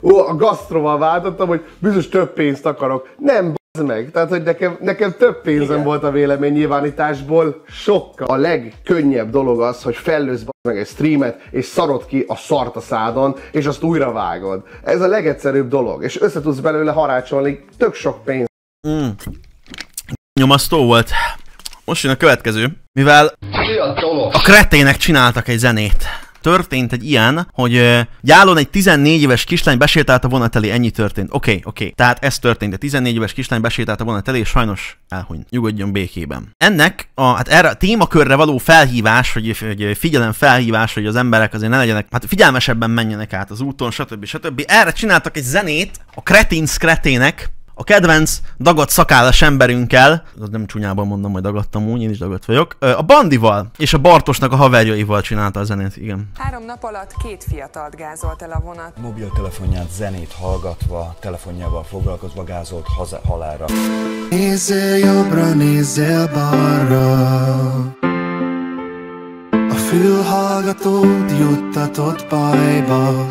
A gasztroval váltottam, hogy biztos több pénzt akarok. Nem, bazd meg. Tehát, hogy nekem több pénzem volt a véleménynyilvánításból sokkal. A legkönnyebb dolog az, hogy fellősz meg egy streamet, és szarod ki a szart a szádon, és azt újra vágod. Ez a legegyszerűbb dolog, és össze tudsz belőle harácsolni tök sok pénzt. Nyomasztó volt. Most jön a következő. Mivel a kretének csináltak egy zenét. Történt egy ilyen, hogy gyálon egy 14 éves kislány besétált a vonat elé, ennyi történt. Oké. Tehát ez történt, a 14 éves kislány besétált a vonat elé, és sajnos elhunyt. Nyugodjon békében. Ennek hát erre a témakörre való felhívás, hogy figyelemfelhívás, hogy az emberek azért ne legyenek, hát figyelmesebben menjenek át az úton, stb. Erre csináltak egy zenét a kretének, a kedvenc dagadt szakállas emberünkkel, nem csúnyában mondom, hogy dagadtam úgy, én is dagadt vagyok, a Bandival és a Bartosnak a haverjaival csinálta a zenét, igen. 3 nap alatt 2 fiatalt gázolt el a vonat. Mobiltelefonját zenét hallgatva, telefonjával foglalkozva gázolt halálra. Nézzél jobbra, nézzél balra, a fülhallgatód juttatott bajba.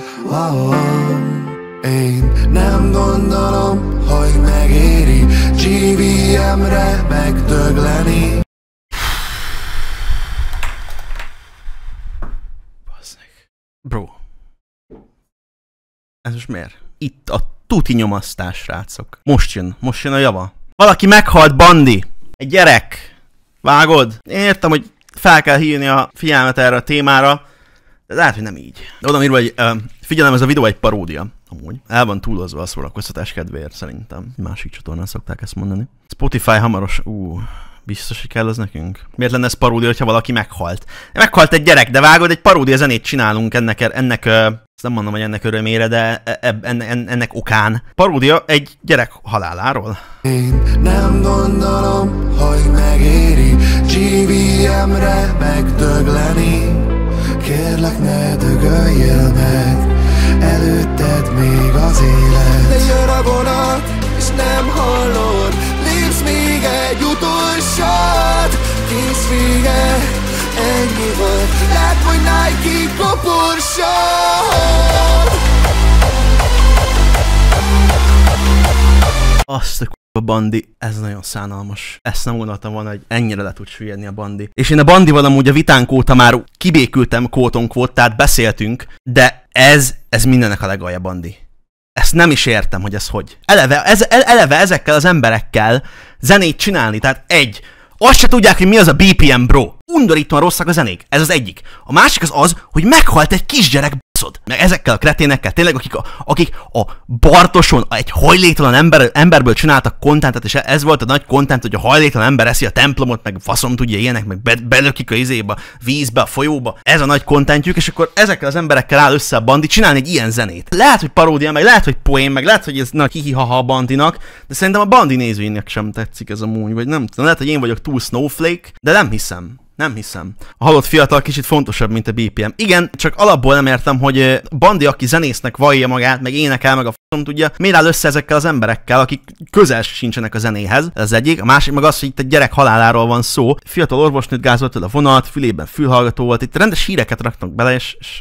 Én nem gondolom, hogy megéri GVM-re megdögleni. Basszeg. Bro. Ez most miért? Itt a tuti nyomasztás, srácok. Most jön a java. Valaki meghalt, Bandi. Egy gyerek. Vágod? Én értem, hogy fel kell hívni a figyelmet erre a témára, de lehet, hogy nem így. De oda írva, hogy figyelem, ez a videó egy paródia. Amúgy. El van túlozva a szórakoztatás kedvéért szerintem. Másik csatornán szokták ezt mondani. Spotify hamaros... biztos, hogy kell az nekünk? Miért lenne ez paródia, hogyha valaki meghalt? Meghalt egy gyerek, de vágod, egy paródia zenét csinálunk ennek nem mondom, hogy ennek örömére, de ennek okán. Paródia egy gyerek haláláról. Én nem gondolom, hogy megéri GVM-re megdögleni. Kérlek, ne dögöljél meg, előtted még az élet. De jön a vonat, és nem hallod, lépsz még egy utolsót. Kész vége, ennyi volt, lát, hogy Nike koporsod. Azt a Bandi, ez nagyon szánalmas. Ezt nem gondoltam volna, hogy ennyire le tud süllyedni a Bandi. És én a Bandival amúgy a vitánk óta már kibékültem quote-unquote, tehát beszéltünk, de ez mindennek a legalja, Bandi. Ezt nem is értem, hogy ez hogy. Eleve ezekkel az emberekkel zenét csinálni, tehát azt se tudják, hogy mi az a BPM, bro. Undorítóan rosszak a zenék, ez az egyik. A másik az, hogy meghalt egy kisgyerek, baszod. Meg ezekkel a kreténekkel, tényleg, akik a Bartoson egy hajléktalan emberből csináltak kontentet, és ez volt a nagy kontent, hogy a hajléktalan ember eszi a templomot, meg faszom tudja ilyenek, meg belökik a izébe, vízbe, a folyóba. Ez a nagy kontentjük, és akkor ezekkel az emberekkel áll össze a Bandi csinálni egy ilyen zenét. Lehet, hogy paródia, meg lehet, hogy poén, meg lehet, hogy ez nagy hihi-haha a Bandinak, de szerintem a Bandi nézőinek sem tetszik ez a múny, vagy nem tudom, lehet, hogy én vagyok túl snowflake, de nem hiszem. Nem hiszem. A halott fiatal kicsit fontosabb, mint a BPM. Igen, csak alapból nem értem, hogy Bandi, aki zenésznek vallja magát, meg énekel, meg a f***om tudja, miért áll össze ezekkel az emberekkel, akik közel sincsenek a zenéhez. Ez az egyik. A másik meg az, hogy itt egy gyerek haláláról van szó. Fiatal orvosnőt gázolt el a vonat, fülében fülhallgató volt. Itt rendes híreket raknak bele,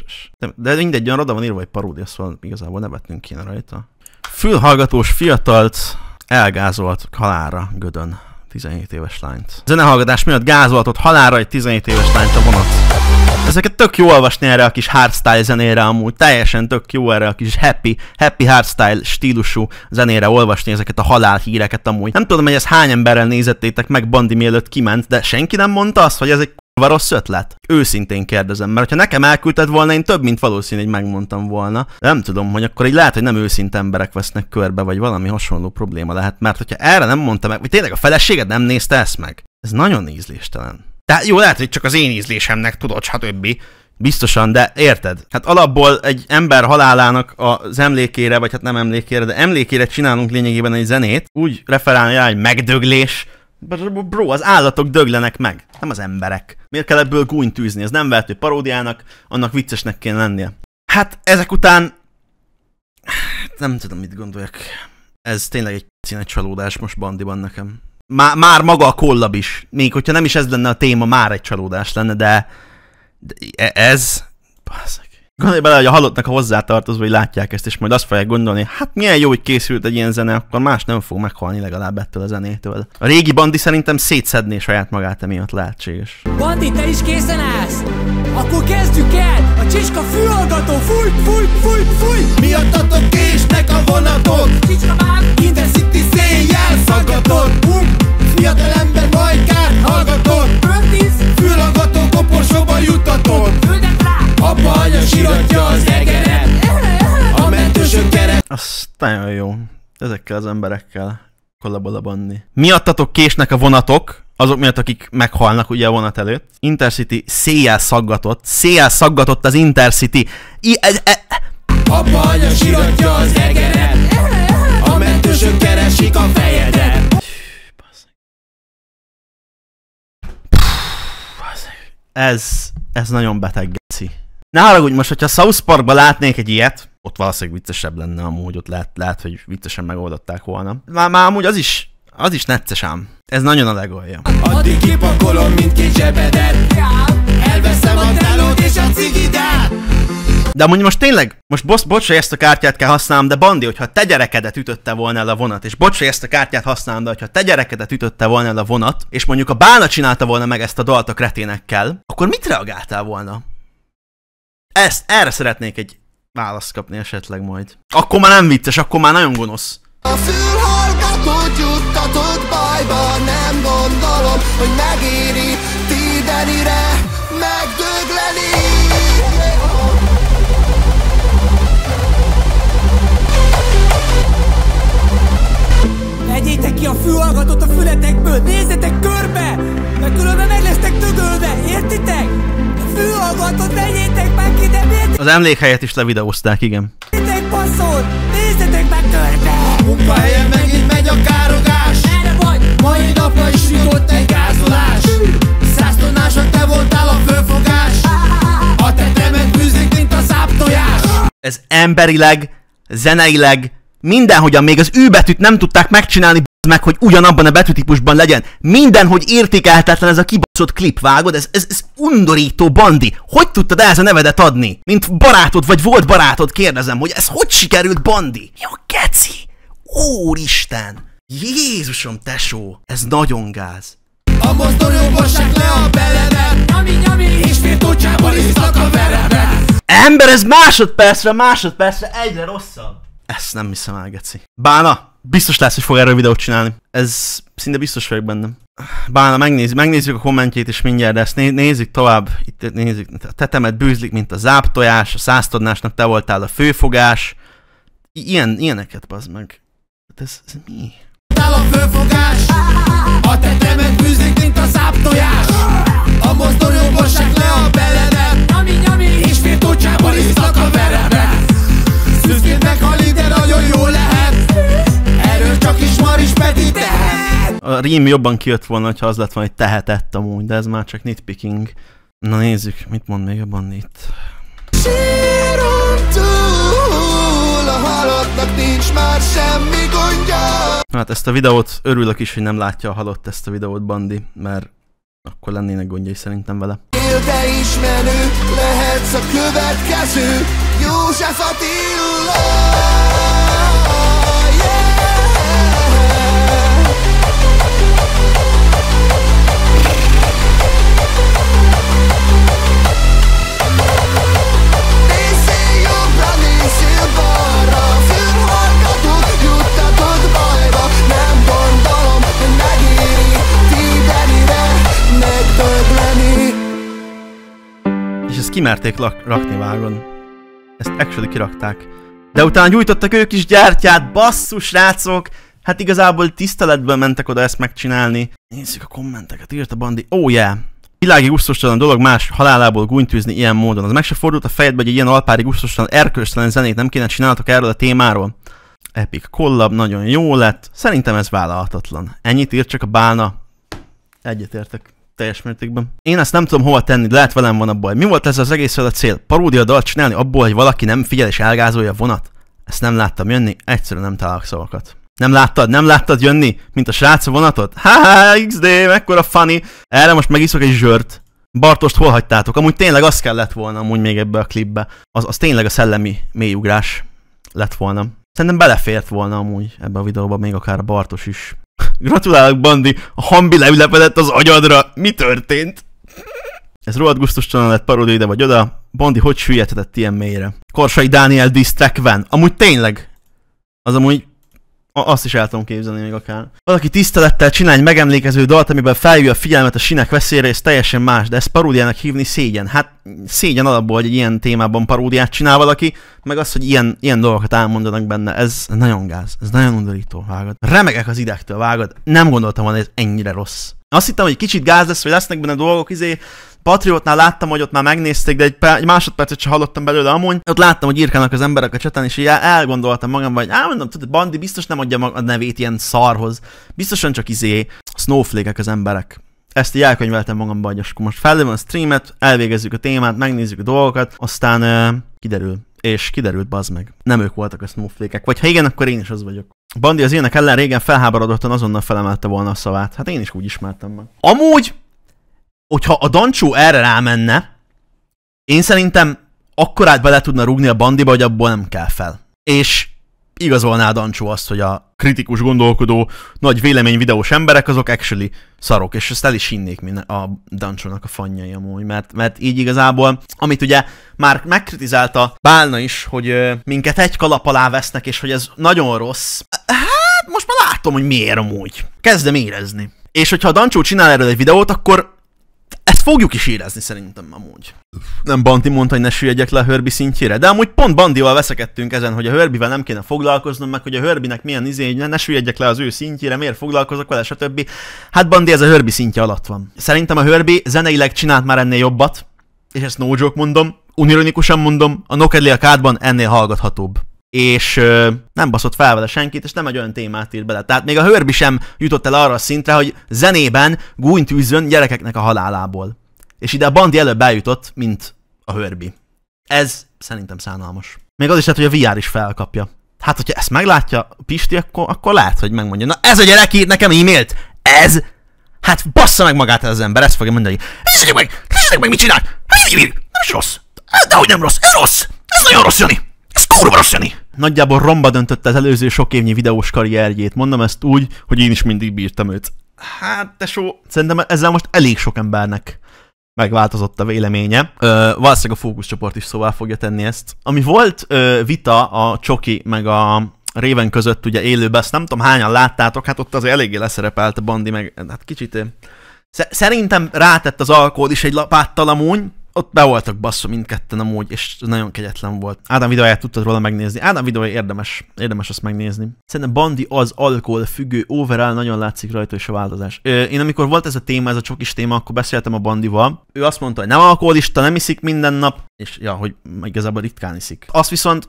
de mindegy, olyan oda van írva egy paródia, szóval igazából nevetnünk kéne rajta. Fülhallgatós fiatalt elgázolt halálra Gödön. 17 éves lányt. Zenehallgatás miatt gázoltott halálra egy 17 éves lányt a vonat. Ezeket tök jó olvasni erre a kis hardstyle zenére amúgy. Teljesen tök jó erre a kis happy hardstyle stílusú zenére olvasni ezeket a halálhíreket amúgy. Nem tudom, hogy ezt hány emberrel nézettétek meg Bandi mielőtt kiment, de senki nem mondta azt, hogy ez egy rossz ötlet? Őszintén kérdezem, mert ha nekem elküldted volna, én több mint valószínű, hogy megmondtam volna. De nem tudom, hogy akkor így lehet, hogy nem őszinte emberek vesznek körbe, vagy valami hasonló probléma lehet, mert hogyha erre nem mondta meg, vagy tényleg a feleséged nem nézte ezt meg. Ez nagyon ízléstelen. Tehát jó, lehet, hogy csak az én ízlésemnek tudod, stb. Biztosan, de érted? Hát alapból egy ember halálának az emlékére, vagy hát nem emlékére, de emlékére csinálunk lényegében egy zenét, úgy referálni rá, hogy megdöglés. Bro, az állatok döglenek meg, nem az emberek. Miért kell ebből gúnyt tűzni? Ez nem vehető paródiának, annak viccesnek kéne lennie. Hát ezek után... Nem tudom, mit gondoljak. Ez tényleg egy színes csalódás most Bandiban nekem. Már maga a kollab is. Még hogyha nem is ez lenne a téma, már egy csalódás lenne, de ez... Basszak. Gondolj bele, hogy a halottnak a hozzátartozói látják ezt, és majd azt fogják gondolni, hát milyen jó, hogy készült egy ilyen zene, akkor más nem fog meghalni legalább ettől a zenétől. A régi Bandi szerintem szétszedné saját magát, emiatt lehetséges. Bandi, te is készen állsz? Akkor kezdjük el! A Csicska fülhallgató, fúj, fúj, fúj, fúj! Miattatok késnek a vonatok, Csicska már! Intercity széjjel szaggatod. Fiatal ember majkát hallgatod, fülhallgató koporsóba juttatod. Küldek rá! Abba anya siratja az egeret, a mentősök keret. Az nagyon jó. Ezekkel az emberekkel kollabol a Bandi. Miattatok késnek a vonatok, azok miatt, akik meghalnak ugye a vonat előtt. Intercity széjjel szaggatott az Intercity. Abba anya siratja az egeret, a mentősök keresik a fejedet. Ez nagyon beteg, geci. Ne haragudj most, hogyha South Parkban látnék egy ilyet, ott valószínűleg viccesebb lenne amúgy, ott lehet, hogy viccesen megoldották volna. Már amúgy az is necces ám. Ez nagyon a legolja. Addig kipakolom mindkét zsebedet, elveszem a telót és a cigidát. De amúgy most tényleg, most bocs, hogy ezt a kártyát kell használnom, de Bandi, hogyha te gyerekedet ütötte volna el a vonat, és bocs, hogy ezt a kártyát használom, de hogyha te gyerekedet ütötte volna el a vonat, és mondjuk a Bálna csinálta volna meg ezt a dalt a kreténekkel, akkor mit reagáltál volna? Erre szeretnék egy választ kapni esetleg majd. Akkor már nem vicces, akkor már nagyon gonosz. A fülhallgatót juttatod bajba, nem gondolom, hogy megéri Tidenire megdögleni. Vegyétek ki a fülhallgatót a fületekből, nézzetek körbe! Mert különben meg lesztek dögölve, értitek? A fülhallgatót vegyétek meg ki, de miért Az emlékhelyet is levideózták, igen. nézzetek passzol? Nézzetek meg körbe! Munkahelyen megint megy a károgás, Erre vagy! mai napra is jutott egy gázolás. 100 tonnáson te voltál a fölfogás, a tetemet bűzik, mint a záptojás. Ez emberileg, zeneileg, mindenhogyan még az Ü betűt nem tudták megcsinálni, meg, hogy ugyanabban a betűtípusban legyen. Mindenhogy értékelhetetlen ez a kibaszott klip, vágod? Ez undorító, Bandi. Hogy tudtad ehhez a nevedet adni? Mint barátod, vagy volt barátod, kérdezem, hogy ez hogy sikerült, Bandi? Jó, geci! Úristen! Jézusom, tesó! Ez nagyon gáz. A mozdonyok mossák le a beledet, Nyami, nyami! és firtócsából isznak a verebet. Ember, ez másodpercre egyre rosszabb. Ezt nem hiszem el, geci. Bána! Biztos lesz, hogy fog erről videót csinálni. Ez szinte biztos vagyok bennem. Bána, megnézzük a kommentjét is mindjárt, de ezt nézzük tovább. Itt nézzük, a tetemet bűzlik, mint a záptojás, a 100 tonnásnak te voltál a főfogás. Ilyeneket, bazd meg. Ez mi? A fölfogás, a tetemet bűzik, mint a záptojás. A mozdonyok mossák le a beledet, Nyami, nyami! és firtócsából isznak a verebet. Szűzként meghalik, de nagyon jó lehet, erről csak is Maris Peti tehet. A rím jobban kijött volna, ha az lett volna, hogy tehetett amúgy, de ez már csak nitpicking. Na nézzük, mit mond még a Bandi itt. Síron túl, a halottnak nincs már semmi gondja. Hát ezt a videót örülök is, hogy nem látja a halott ezt a videót, Bandi, mert akkor lennének gondjai szerintem vele. Te is menő, lehetsz a következő József Attila. Nézzél jobbra, nézzél balra, fülhallgatót juttatod bajba. Nem gondolom, hogy megéri Tidenire megdögleni. És ezt kimerték rakni, vágon. Ezt actually kirakták. De utána gyújtottak ők is gyertyát, basszus, srácok! Hát igazából tiszteletből mentek oda ezt megcsinálni. Nézzük a kommenteket, írt a Bandi. Oh yeah! Világi gusztustalan dolog más halálából gúnytűzni ilyen módon. Az meg se fordult a fejedbe, hogy egy ilyen alpári gusztustalan, erkölcstelen zenét nem kéne csináltok erről a témáról? Epic collab, nagyon jó lett. Szerintem ez vállalhatatlan. Ennyit írt csak a Bálna. Egyetértek. Teljes mértékben. Én ezt nem tudom hova tenni, lehet velem van a baj. Mi volt ez az egészről a cél? Paródia dalt csinálni abból, hogy valaki nem figyel és elgázolja a vonat? Ezt nem láttam jönni, egyszerűen nem találok szavakat. Nem láttad jönni, mint a srác a vonatot? Haha, XD, mekkora funny. Erre most megiszok egy zsört. Bartost hol hagytátok? Amúgy tényleg az kellett volna amúgy még ebbe a klipbe. Az tényleg a szellemi mélyugrás lett volna. Szerintem belefért volna amúgy ebbe a videóba még akár a Bartos is. Gratulálok, Bandi! A Hambi leülepedett az agyadra! Mi történt? Ez rohadt gusztustalan lett, paródia ide vagy oda. Bandi hogy süllyedhetett ilyen mélyre? Korsai Dániel diss track van. Amúgy tényleg. Az amúgy azt is el tudom képzelni még akár. Valaki tisztelettel csinál egy megemlékező dalt, amiben felhívja a figyelmet a sinek veszélyre, és teljesen más, de ezt paródiának hívni szégyen. Hát szégyen alapból, hogy egy ilyen témában paródiát csinál valaki, meg az, hogy ilyen dolgokat elmondanak benne, ez nagyon gáz, ez nagyon undorító, vágod. Remegek az idegtől, vágod. Nem gondoltam volna, hogy ez ennyire rossz. Azt hittem, hogy kicsit gáz lesz, hogy lesznek benne dolgok, Patriotnál láttam, hogy ott már megnézték, de egy másodpercet sem hallottam belőle amúgy. Ott láttam, hogy írkálnak az emberek a cseten, és így elgondoltam magamban, hogy mondom, tudod, Bandi biztos nem adja a nevét ilyen szarhoz. Biztosan csak snowflake-ek az emberek. Ezt így elkönyveltem magamban, hogy akkor most felveszem a streamet, elvégezzük a témát, megnézzük a dolgokat, aztán kiderül. És kiderült, bazd meg. Nem ők voltak a snowflake-ek. Vagy ha igen, akkor én is az vagyok. Bandi az ilyenek ellen régen felháborodottan azonnal felemelte volna a szavát. Hát én is úgy ismertem meg. Amúgy, hogyha a Dancsó erre rámenne, én szerintem akkorát bele tudna rúgni a Bandiba, hogy abból nem kell fel. És igazolná a Dancsó azt, hogy a kritikus gondolkodó, nagy vélemény videós emberek azok actually szarok, és ezt el is hinnék a Dancsónak a fanjai amúgy, mert így igazából, amit ugye már megkritizálta Bálna is, hogy minket egy kalap alá vesznek, és hogy ez nagyon rossz. Hát most már látom, hogy miért amúgy. Kezdem érezni. És hogyha a Dancsó csinál erről egy videót, akkor ezt fogjuk is érezni szerintem amúgy. Nem Bandi mondta, hogy ne süllyedjek le a Herbie szintjére, de amúgy pont Bandival veszekedtünk ezen, hogy a Herbie-vel nem kéne foglalkoznom, meg hogy a Herbie-nek milyen ne süllyedjek le az ő szintjére, miért foglalkozok vele, stb. Hát Bandi, ez a Herbie szintje alatt van. Szerintem a Herbie zeneileg csinált már ennél jobbat, és ezt no joke mondom, unironikusan mondom, a Nokedli a kádban ennél hallgathatóbb. És nem baszott fel vele senkit, és nem egy olyan témát írt bele. Tehát még a Herbie sem jutott el arra a szintre, hogy zenében gúnyt űzzön gyerekeknek a halálából. És ide a Bandi előbb eljutott, mint a Herbie. Ez szerintem szánalmas. Még az is lehet, hogy a VR is felkapja. Hát, hogyha ezt meglátja Pisti, akkor lehet, hogy megmondja. Na ez a gyerek írt nekem e-mailt! Ez! Hát bassza meg magát az ember, ezt fogja mondani. Nézzétek meg, mit csinál! Nem is rossz! Dehogy nem rossz, ez rossz! Ez nagyon rossz, Jani! Ez kurva rossz, Jani! Nagyjából romba döntötte az előző sok évnyi videós karrierjét. Mondom ezt úgy, hogy én is mindig bírtam őt. Hát, tesó, szerintem ezzel most elég sok embernek megváltozott a véleménye. Valószínűleg a fókuszcsoport is szóval fogja tenni ezt. Ami volt vita a Csoki meg a Raven között ugye élőben, ezt nem tudom hányan láttátok, hát ott azért eléggé leszerepelt a Bandi, meg hát kicsit... Szerintem rátett az alkohol is egy lapáttal amúgy, ott be voltak basszva mindketten amúgy, és nagyon kegyetlen volt. Ádám videóját tudtad róla megnézni. Ádám videója érdemes azt megnézni. Szerintem Bandi az alkohol függő, overall nagyon látszik rajta is a változás. Én amikor volt ez a téma, ez a csokis téma, akkor beszéltem a Bandival. Ő azt mondta, hogy nem alkoholista, nem iszik minden nap, és ja, hogy igazából ritkán iszik. Azt viszont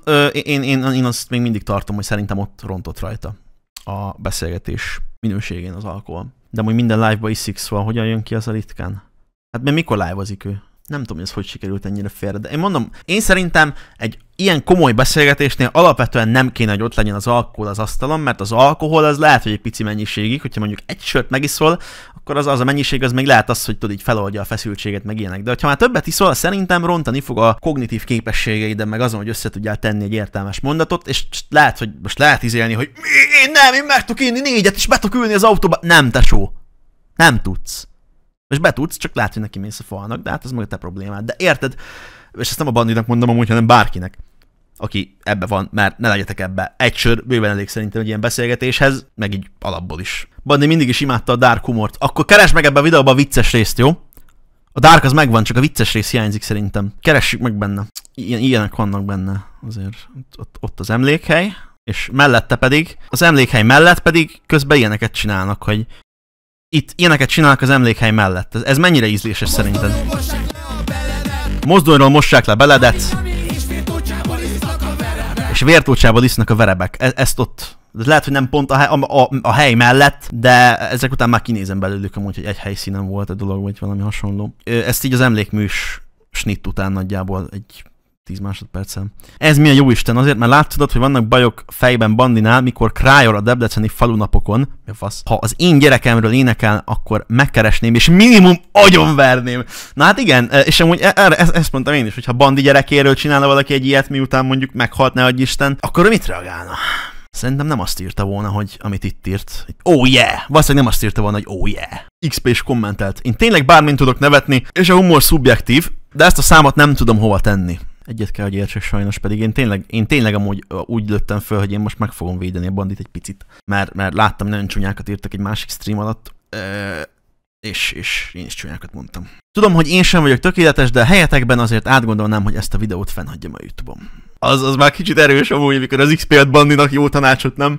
én azt még mindig tartom, hogy szerintem ott rontott rajta a beszélgetés minőségén az alkohol. De amúgy minden live-ba iszik, szóval hogyan jön ki az a ritkán? Hát mert mikor live-ozik ő? Nem tudom, hogy ez hogy sikerült ennyire félre, de én mondom, én szerintem egy ilyen komoly beszélgetésnél alapvetően nem kéne, hogy ott legyen az alkohol az asztalon, mert az alkohol az lehet, hogy egy pici mennyiségig, hogyha mondjuk egy sört megiszol, akkor az a mennyiség az még lehet az, hogy tudod így feloldja a feszültséget, meg ilyenek. De ha már többet iszol, szerintem rontani fog a kognitív képességeiden, meg azon, hogy össze tudjál tenni egy értelmes mondatot, és lehet, hogy most lehet izélni, hogy én meg tudok inni 4-et, és be tudok ülni az autóba. Nem, tesó. Nem tudsz. És be tudsz, csak látsz, hogy neki mész a falnak, de hát ez meg a te problémád. De érted? És ezt nem a Bandinak mondom amúgy, hanem bárkinek, aki ebbe van, mert ne legyetek ebbe. Egy sör bőven elég szerintem egy ilyen beszélgetéshez, meg így alapból is. Bandi mindig is imádta a dark humort. Akkor keresd meg ebbe a videóba a vicces részt, jó? A dark az megvan, csak a vicces rész hiányzik szerintem. Keressük meg benne. Ilyenek vannak benne azért. Ott az emlékhely, és mellette pedig, az emlékhely mellett pedig közben ilyeneket csinálnak, hogy itt ilyeneket csinálnak az emlékhely mellett. Ez mennyire ízléses szerinted? Mozdonyról mossák le beledet, és vértócsából isznak a verebek. Ezt ott... Ez lehet, hogy nem pont a hely mellett, de ezek után már kinézem belőlük amúgy, hogy egy helyszínen volt a dolog, vagy valami hasonló. Ezt így az emlékműs snitt után nagyjából egy 10 másodperccel. Ez mi a jóisten? Azért, mert látszod, hogy vannak bajok fejben Bandinál, mikor krájol a debreceni falunapokon. Mi a fasz? Ha az én gyerekemről énekel, akkor megkeresném, és minimum agyonverném. Na hát igen, és amúgy ezt mondtam én is, hogy ha Bandi gyerekéről csinálna valaki egy ilyet, miután mondjuk meghalt, ne adj Isten, akkor ő mit reagálna? Szerintem nem azt írta volna, hogy amit itt írt. Oh yeah! Valószínűleg nem azt írta volna, hogy oh yeah! XP is kommentelt. Én tényleg bármint tudok nevetni, és a humor szubjektív, de ezt a számot nem tudom hova tenni. Egyet kell, hogy értsek sajnos, pedig én tényleg amúgy úgy lőttem föl, hogy én most meg fogom védeni a Bandit egy picit. Mert láttam, nagyon csúnyákat írtak egy másik stream alatt, és én is csúnyákat mondtam. Tudom, hogy én sem vagyok tökéletes, de a helyetekben azért átgondolnám, hogy ezt a videót fennhagyjam a YouTube-on. Az már kicsit erős amúgy, amikor az XP-et Bandinak jó tanácsot, nem?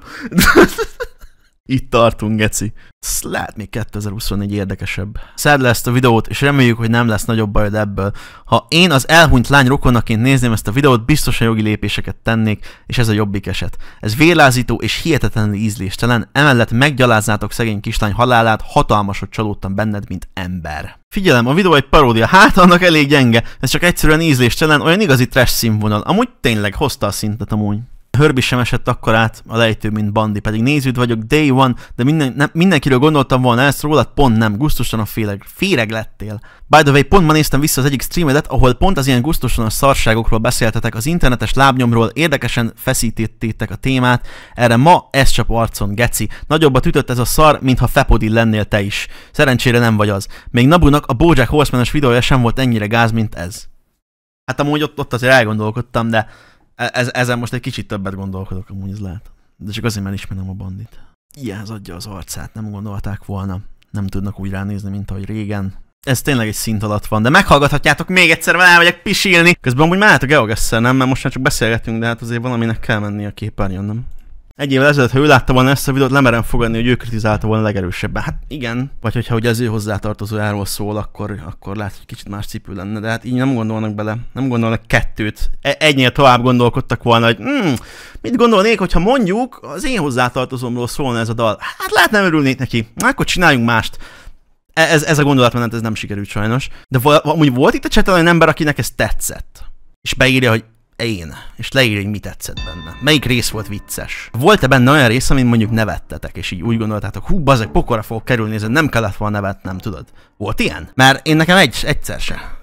Itt tartunk, geci. Lehet még 2024 érdekesebb. Szedd le ezt a videót, és reméljük, hogy nem lesz nagyobb bajod ebből. Ha én az elhunyt lány rokonaként nézném ezt a videót, biztosan jogi lépéseket tennék, és ez a jobbik eset. Ez vérlázító és hihetetlenül ízléstelen, emellett meggyalázzátok szegény kislány halálát, hatalmasot csalódtam benned, mint ember. Figyelem, a videó egy paródia, hát annak elég gyenge, ez csak egyszerűen ízléstelen, olyan igazi trash színvonal. Amúgy tényleg hozta a szintet amúgy. Herbie sem esett akkor át a lejtő, mint Bandi, pedig néződ vagyok, day one, de mindenkiről gondoltam volna ezt, rólad pont nem, gusztustalan féreg lettél. By the way, pont ma néztem vissza az egyik streamedet, ahol pont az ilyen gusztustalan szarságokról beszéltetek, az internetes lábnyomról, érdekesen feszítettétek a témát, erre ma ez csap arcon, geci. Nagyobbat ütött ez a szar, mintha Fepodil lennél te is. Szerencsére nem vagy az. Még Nabunak a BoJack Horseman-es videója sem volt ennyire gáz, mint ez. Hát amúgy ott azért elgondolkodtam, de ezen most egy kicsit többet gondolkodok, amúgy ez lehet. De csak azért, mert ismerem a Bandit. Ilyenhez adja az arcát, nem gondolták volna. Nem tudnak úgy ránézni, mint ahogy régen. Ez tényleg egy szint alatt van, de meghallgathatjátok még egyszer, mert elmegyek pisilni. Közben amúgy már a Geogesser, nem? Mert most már csak beszélgetünk, de hát azért valaminek kell menni a képernyőn, nem? Egy évvel ezelőtt, ha ő látta volna ezt a videót, lemerem fogadni, hogy ő kritizálta volna legerősebben. Hát igen. Vagy hogyha ugye az ő hozzátartozójáról szól, akkor lehet, hogy kicsit más cipő lenne. De hát így nem gondolnak bele. Nem gondolnak kettőt. Egynél tovább gondolkodtak volna, hogy mit gondolnék, hogyha mondjuk az én hozzátartozómról szólna ez a dal. Hát lehet nem örülnék neki. Akkor csináljunk mást. Ez a gondolatmenet, ez nem sikerült sajnos. De amúgy volt itt a chaten olyan ember, akinek ez tetszett. És beírja, hogy én, és leírja, hogy mi tetszett benne. Melyik rész volt vicces? Volt-e benne olyan rész, amin mondjuk nevettetek, és így úgy gondoltátok, hú, bazeg, pokorra fog kerülni, ez nem kellett volna nevetnem, tudod? Volt ilyen? Mert én nekem egyszer se.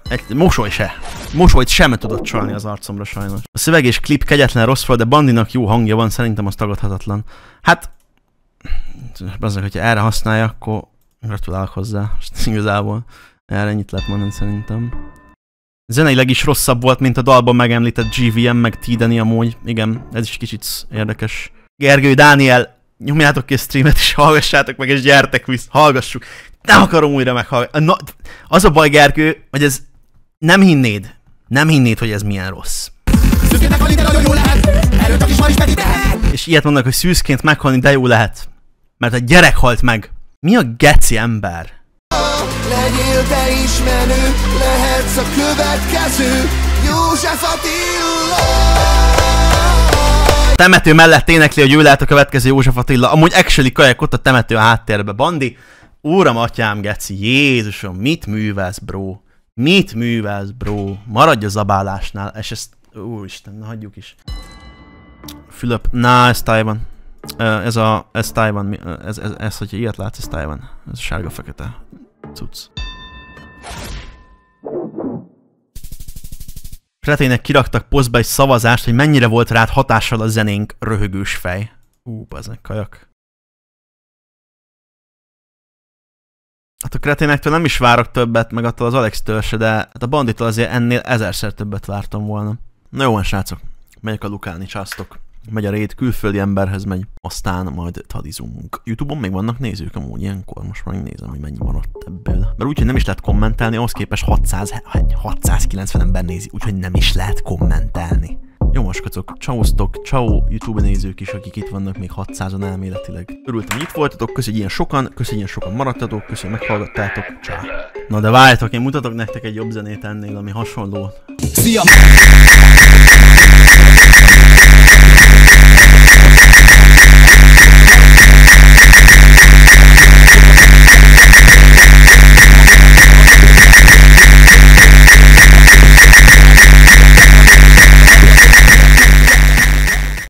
Mosolyt sem tudott csalni az arcomra sajnos. A szöveg és klip kegyetlen rossz volt, de Bandinak jó hangja van, szerintem az tagadhatatlan. Hát, bazeg, hogyha erre használja, akkor gratulálok hozzá. Igazából erre ennyit lehet mondani szerintem. Zeneileg is rosszabb volt, mint a dalban megemlített GVM, meg T-Dani amúgy. Igen, ez is kicsit érdekes. Gergő, Dániel, nyomjátok ki a streamet, és hallgassátok meg, és gyertek vissza, hallgassuk. Nem akarom újra meghallgatni. Na, az a baj, Gergő, hogy ez nem hinnéd, hogy ez milyen rossz. És ilyet mondanak, hogy szűzként meghalni, de jó lehet. Mert a gyerek halt meg. Mi a geci ember? Legyél te is menő, lehetsz a következő József Attila. Temető mellett énekli, hogy ő lehet a következő József Attila. Amúgy actually kajak ott a temető a háttérbe. Bandi, úram, atyám, geci, Jézusom, mit művelsz, bro? Mit művelsz, bro? Maradj a zabálásnál, és ezt... Úristen, na hagyjuk is. Fülöp, na, ez Taiwan. Ez Taiwan, ez, hogyha ilyet látsz, ez Taiwan. Ez sárga-fekete cucc. Kretének kiraktak posztba egy szavazást, hogy mennyire volt rád hatással a zenénk, röhögős fej. Bazdmeg, kajak. Hát a kreténektől nem is várok többet, meg attól az Alex-től se, de hát a Banditól azért ennél 1000-szer többet vártam volna. Na jó van, srácok, megyek a lukálni, császtok. Megy a raid, külföldi emberhez megy, aztán majd tadizunk. YouTube-on még vannak nézők amúgy ilyenkor, most már nézem, hogy mennyi maradt ebből. Mert úgyhogy nem is lehet kommentelni, ahhoz képest 690 ember nézi, úgyhogy nem is lehet kommentelni. Jó moskacok, csausztok, ciao YouTube nézők is, akik itt vannak, még 600-an elméletileg. Örültem, hogy itt voltatok, köszi, hogy ilyen sokan maradtatok, köszi, hogy meghallgattátok, csá. Na de várjatok, én mutatok nektek egy jobb zenét ennél, ami hasonló. Szia!